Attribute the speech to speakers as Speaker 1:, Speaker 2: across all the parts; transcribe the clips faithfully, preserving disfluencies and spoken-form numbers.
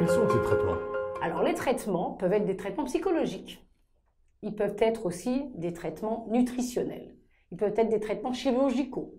Speaker 1: quels sont ces traitements?
Speaker 2: Alors les traitements peuvent être des traitements psychologiques. Ils peuvent être aussi des traitements nutritionnels. Ils peuvent être des traitements chirurgicaux.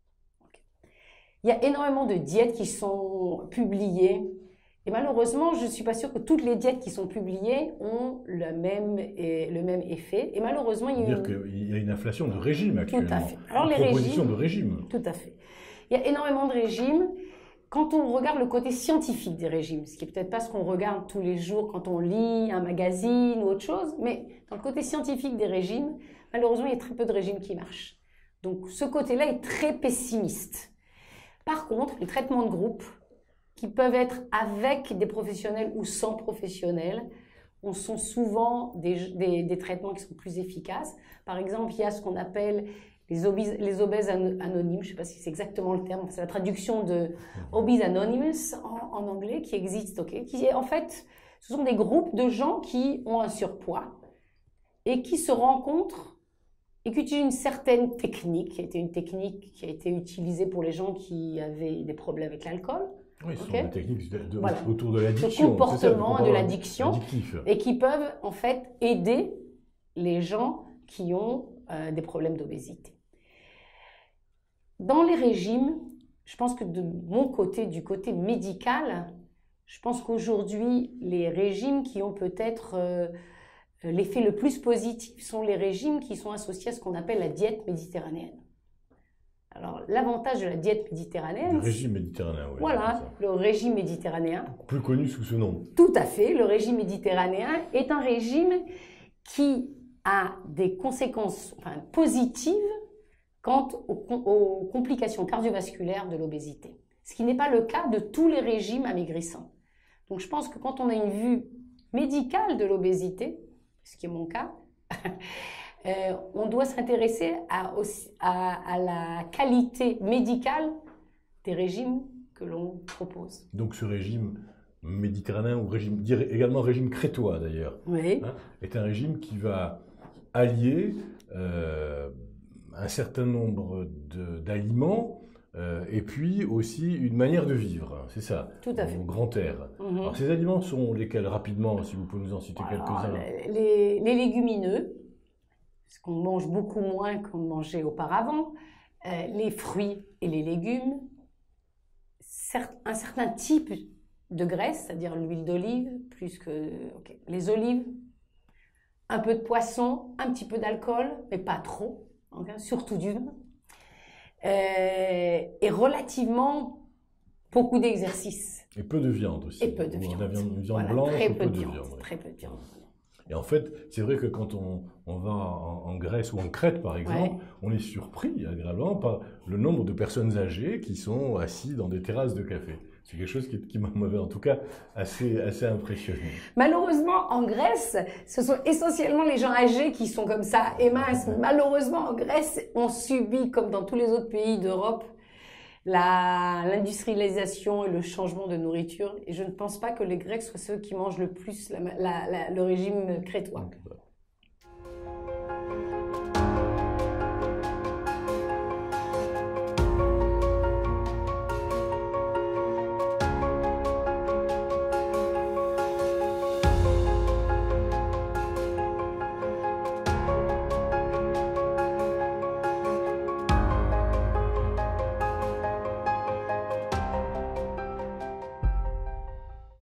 Speaker 2: Il y a énormément de diètes qui sont publiées. Et malheureusement, je ne suis pas sûre que toutes les diètes qui sont publiées ont le même, le même effet. Et malheureusement, il y a
Speaker 1: une... dire qu'il y a une inflation de régime actuellement.
Speaker 2: Tout à fait. Alors,
Speaker 1: une
Speaker 2: les
Speaker 1: proposition
Speaker 2: régimes,
Speaker 1: de régime.
Speaker 2: Tout à fait. Il y a énormément de régimes. Quand on regarde le côté scientifique des régimes, ce qui n'est peut-être pas ce qu'on regarde tous les jours quand on lit un magazine ou autre chose, mais dans le côté scientifique des régimes, malheureusement, il y a très peu de régimes qui marchent. Donc, ce côté-là est très pessimiste. Par contre, les traitements de groupe, qui peuvent être avec des professionnels ou sans professionnels, on sont souvent des, des, des traitements qui sont plus efficaces. Par exemple, il y a ce qu'on appelle les obèses, les obèses anonymes, je ne sais pas si c'est exactement le terme, c'est la traduction de Obese Anonymous en, en anglais qui existe, okay, qui est en fait, ce sont des groupes de gens qui ont un surpoids et qui se rencontrent et qui utilisent une certaine technique, qui a été une technique qui a été utilisée pour les gens qui avaient des problèmes avec l'alcool.
Speaker 1: Oui, ce
Speaker 2: okay.
Speaker 1: sont des techniques de, de,
Speaker 2: voilà.
Speaker 1: autour de l'addiction.
Speaker 2: Le comportement de l'addiction. Et qui peuvent en fait aider les gens qui ont euh, des problèmes d'obésité. Dans les régimes, je pense que de mon côté, du côté médical, je pense qu'aujourd'hui, les régimes qui ont peut-être euh, l'effet le plus positif sont les régimes qui sont associés à ce qu'on appelle la diète méditerranéenne. Alors, l'avantage de la diète méditerranéenne...
Speaker 1: Le régime méditerranéen, oui.
Speaker 2: Voilà, le régime méditerranéen.
Speaker 1: Plus connu sous ce nom.
Speaker 2: Tout à fait. Le régime méditerranéen est un régime qui a des conséquences enfin, positives quant aux, aux complications cardiovasculaires de l'obésité. Ce qui n'est pas le cas de tous les régimes amaigrissants. Donc, je pense que quand on a une vue médicale de l'obésité, ce qui est mon cas... Euh, on doit s'intéresser à, à, à la qualité médicale des régimes que l'on propose.
Speaker 1: Donc ce régime méditerranéen, ou régime, également régime crétois d'ailleurs,
Speaker 2: oui.
Speaker 1: hein, est un régime qui va allier euh, un certain nombre d'aliments euh, et puis aussi une manière de vivre, c'est ça?
Speaker 2: Tout à fait.
Speaker 1: Au grand air. Mm-hmm. Alors ces aliments sont lesquels rapidement, si vous pouvez nous en citer quelques-uns?
Speaker 2: Les, les légumineux, ce qu'on mange beaucoup moins qu'on mangeait auparavant, euh, les fruits et les légumes, cert, un certain type de graisse, c'est-à-dire l'huile d'olive, plus que okay, les olives, un peu de poisson, un petit peu d'alcool, mais pas trop, okay, surtout du vin, euh, et relativement beaucoup d'exercice.
Speaker 1: Et peu de viande aussi.
Speaker 2: Et peu de viande.
Speaker 1: La viande, viande
Speaker 2: voilà,
Speaker 1: blanche,
Speaker 2: très
Speaker 1: peu,
Speaker 2: peu de,
Speaker 1: de
Speaker 2: viande,
Speaker 1: viande.
Speaker 2: Très peu de viande.
Speaker 1: Et en fait, c'est vrai que quand on, on va en, en Grèce ou en Crète, par exemple, ouais. on est surpris agréablement par le nombre de personnes âgées qui sont assises dans des terrasses de café. C'est quelque chose qui, qui m'avait en tout cas assez, assez impressionné.
Speaker 2: Malheureusement, en Grèce, ce sont essentiellement les gens âgés qui sont comme ça. Et mince, malheureusement, en Grèce, on subit, comme dans tous les autres pays d'Europe, l'industrialisation et le changement de nourriture. Et je ne pense pas que les Grecs soient ceux qui mangent le plus la, la, la, le régime crétois.